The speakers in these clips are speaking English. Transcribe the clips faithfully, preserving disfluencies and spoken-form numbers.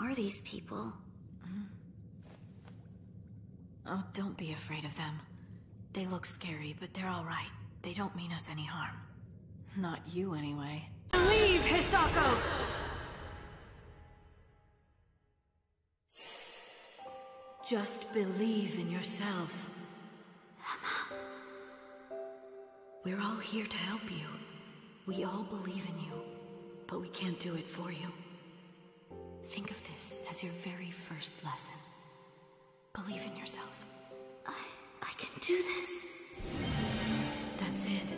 are these people? Oh, don't be afraid of them. They look scary, but they're all right. They don't mean us any harm. Not you, anyway. Leave, Hisako! Just believe in yourself. Emma. We're all here to help you. We all believe in you, but we can't do it for you. Think of this as your very first lesson. Believe in yourself. I... I can do this. That's it.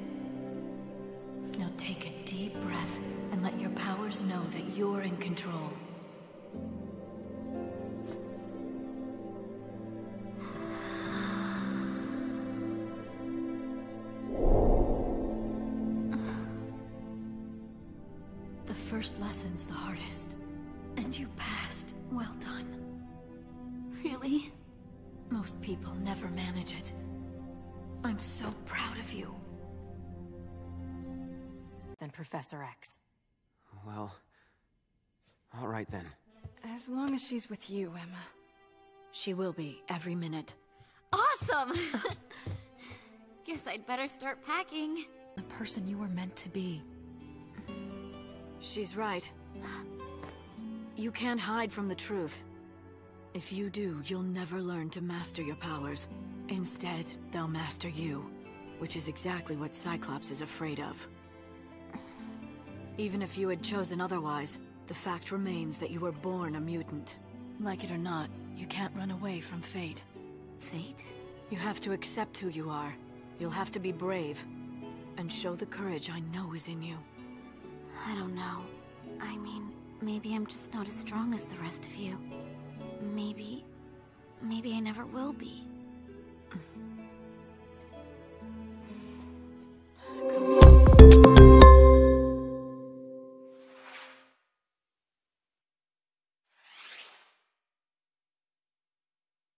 Now take a deep breath and let your powers know that you're in control. The first lesson's the hardest. And you passed. Well done. Really? Most people never manage it. I'm so proud of you. Than Professor X. Well... all right then. As long as she's with you, Emma. She will be, every minute. Awesome! Guess I'd better start packing. The person you were meant to be. She's right. You can't hide from the truth. If you do, you'll never learn to master your powers. Instead, they'll master you, which is exactly what Cyclops is afraid of. Even if you had chosen otherwise, the fact remains that you were born a mutant. Like it or not, you can't run away from fate. Fate? You have to accept who you are. You'll have to be brave, and show the courage I know is in you. I don't know. I mean, maybe I'm just not as strong as the rest of you. Maybe... maybe I never will be.